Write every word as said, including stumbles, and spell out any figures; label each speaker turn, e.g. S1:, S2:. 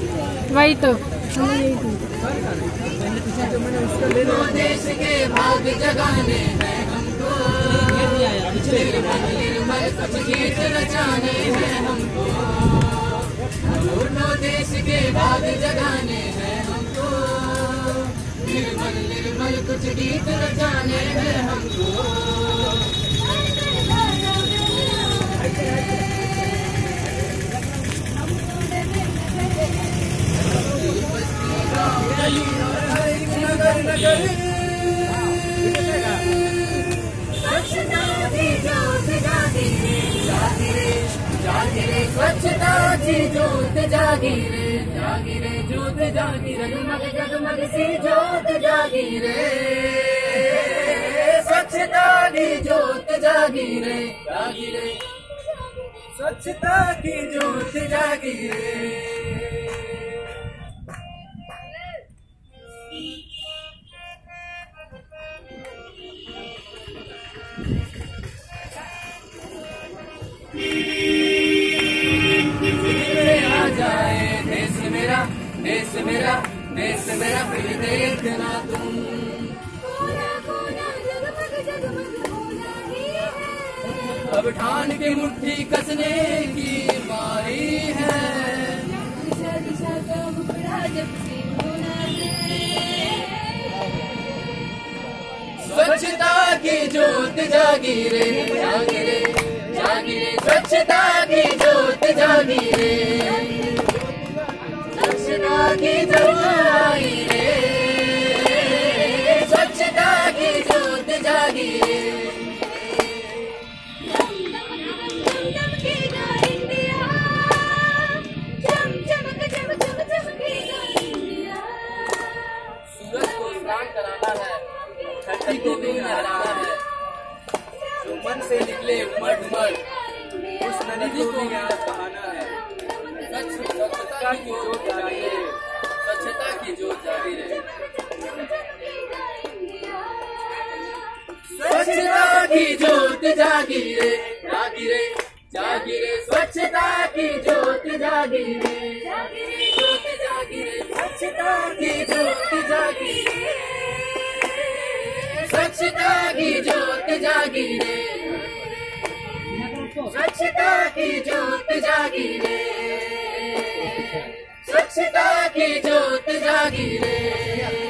S1: वही तो
S2: देश के भाग जगाने हैं हमको, निर्मल कुछ गीत रचाने हैं हमको, दोनों देश के भाग जगाने हैं हमको, निर्मल निर्मल कुछ गीत रचाने हैं हमको। स्वच्छता की जोत जागी रे, जागी रे, जागी रे, स्वच्छता की जोत जागी रे, जागी रे, जोत जागी, जगमग जगमग सी जोत जागी रे, स्वच्छता की जोत जागी रे, जागी रे, स्वच्छता की जोत जागी रे। आ जाए देश मेरा, देश मेरा, देश मेरा, फिर देखना तुम, अब ठान के मुट्ठी कसने की बारी है, स्वच्छता की जोत जागी रे, जागी रे, जागी रे, स्वच्छता की जोत जागी रे, स्वच्छता की जोत जागी रे, स्वच्छता की जोत जागी रे। सूरज को स्नान कराना है, धरती को भी नहलाना है, जो मन से निकले उमड़ उमड़, उस नदी को भी आज बहाना है, स्वच्छता की जोत जागी रे, स्वच्छता की जोत जागी रे, स्वच्छता की जोत जागी रे, जागी रे, जागी रे, स्वच्छता की जोत जागी रे, जागी रे, जोत जागी रे, स्वच्छता की जोत जागी रे, स्वच्छता की जोत जागी रे, स्वच्छता की जोत जागी रे, स्वच्छता की जोत जागी रे।